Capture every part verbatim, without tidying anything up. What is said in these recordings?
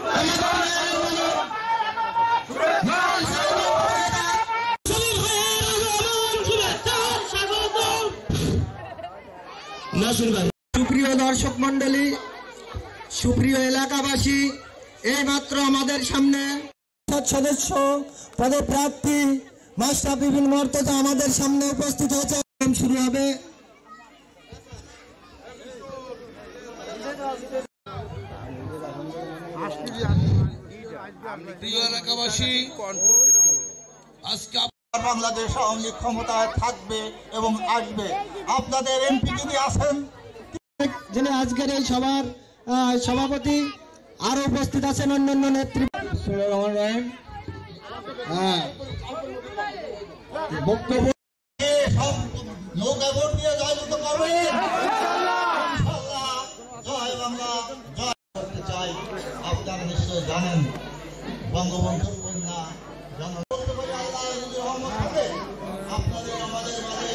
সুপ্রিয় দর্শক মন্ডলী, সুপ্রিয় এলাকাবাসী, এই মাত্র আমাদের সামনে সদস্য পদে প্রার্থী মাশরাফি বিন মুর্তজা আমাদের সামনে উপস্থিত হয়েছে। শুরু হবে। প্রিয় এলাকাবাসী, আজকে বাংলাদেশ আওয়ামী লীগ ক্ষমতায় থাকবে এবং আসবে। আপনাদের এমপি যিনি আছেন, যিনি আজকের এই সভার সভাপতি, আরো উপস্থিত আছেন অন্যান্য নেতৃত্ব। হ্যাঁ, বক্তব্য নৌকা ভোট দিয়ে জয়যুক্ত করবেন। জয় বাংলা, জয় করতে চাই। আপনারা নিশ্চয় জানেন বঙ্গবন্ধুর কন্যা আপনাদের আমাদের মাঝে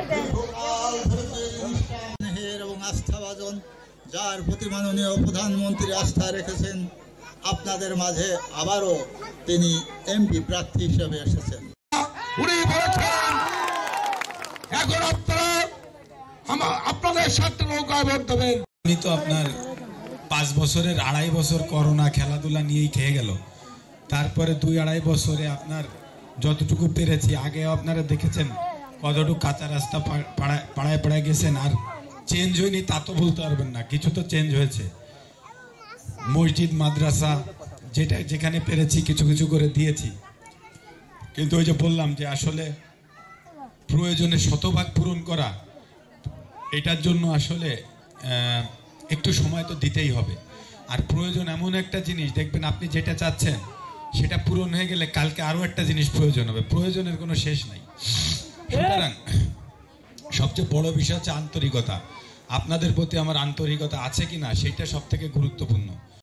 এবং আস্থাভাজন, যার প্রতি মাননীয় প্রধানমন্ত্রী আস্থা রেখেছেন, আপনাদের মাঝে আবারও তিনি এমপি প্রার্থী হিসেবে এসেছেন। উনি বলেছেন এখন আপনারা আপনাদের সাথে নৌকায় ভোট দেবেন। উনি তো আপনার পাঁচ বছরের আড়াই বছর করোনা খেলাধুলা নিয়েই খেয়ে গেল। তারপরে দুই আড়াই বছরে আপনার যতটুকু পেরেছি, আগে আপনারা দেখেছেন কতটুকু কাঁচা রাস্তা পাড়ায় পাড়ায় পাড়ায় গেছেন, আর চেঞ্জ হয়নি তা তো বলতে পারবেন না, কিছু তো চেঞ্জ হয়েছে। মসজিদ মাদ্রাসা যেটা যেখানে পেরেছি কিছু কিছু করে দিয়েছি, কিন্তু ওই যে বললাম যে আসলে প্রয়োজনে শতভাগ পূরণ করা, এটার জন্য আসলে একটু সময় তো দিতেই হবে। আর প্রয়োজন এমন একটা জিনিস, দেখবেন আপনি যেটা চাচ্ছেন সেটা পূরণ হয়ে গেলে কালকে আরও একটা জিনিস প্রয়োজন হবে, প্রয়োজনের কোনো শেষ নাই। সুতরাং সবচেয়ে বড় বিষয় হচ্ছে আন্তরিকতা। আপনাদের প্রতি আমার আন্তরিকতা আছে কিনা সেটা সব থেকে গুরুত্বপূর্ণ।